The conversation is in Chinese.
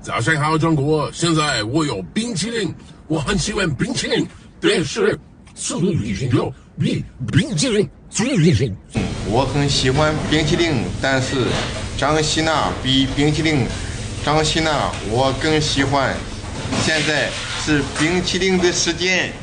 早上好，中国！现在我有冰淇淋，我很喜欢冰淇淋，但是速度与速度比冰淇淋最厉害。 我很喜欢冰淇淋，但是张希娜比冰淇淋，张希娜我更喜欢。现在是冰淇淋的时间。